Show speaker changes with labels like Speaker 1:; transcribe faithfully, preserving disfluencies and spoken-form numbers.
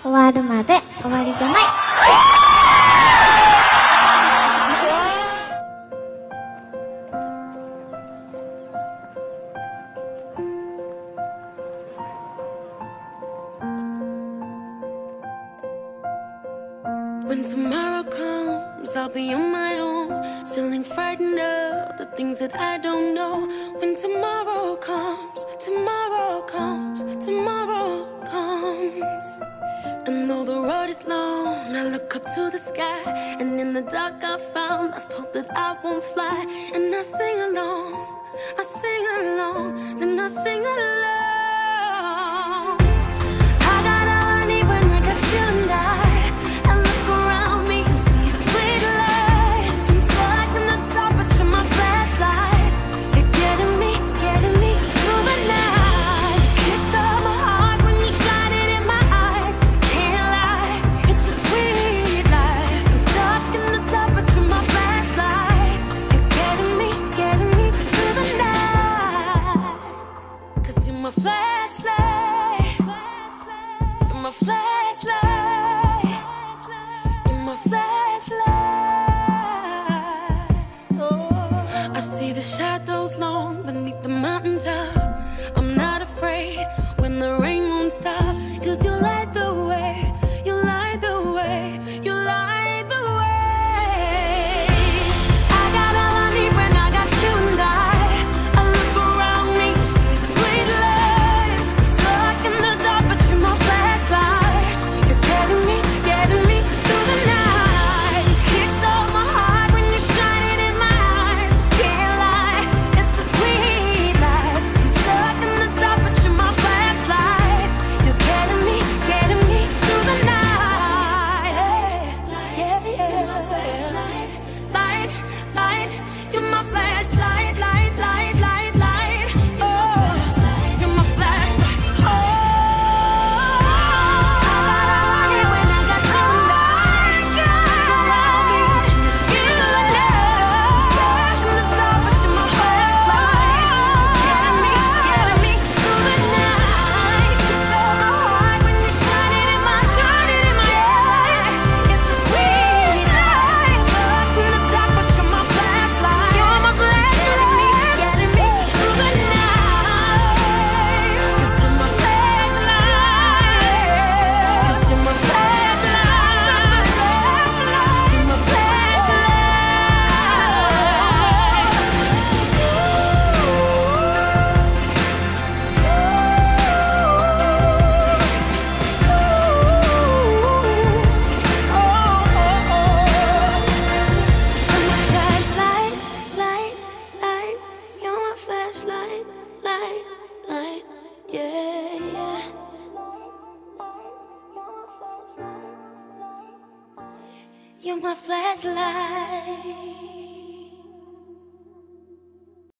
Speaker 1: 終わるまで終わりじゃない。
Speaker 2: When tomorrow comes, I'll be on my own, feeling frightened of the things that I don't know. When tomorrow comes, tomorrow comes, tomorrow comes. And though the road is long, I look up to the sky, and in the dark I found lost hope that I won't fly. And I sing along, I sing along, then I sing along. I got all I need when I got you and I. My flashlight, you're my flashlight, you're my flashlight. Oh, I see the shadows long beneath the mountaintop. I'm not afraid when the rain won't stop, 'cause you light the way, you light the way, you light the way. I got all I need when I got you and I. You're my flashlight.